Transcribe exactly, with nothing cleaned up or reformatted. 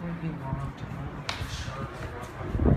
might be locked. I don't know if it's shut or not.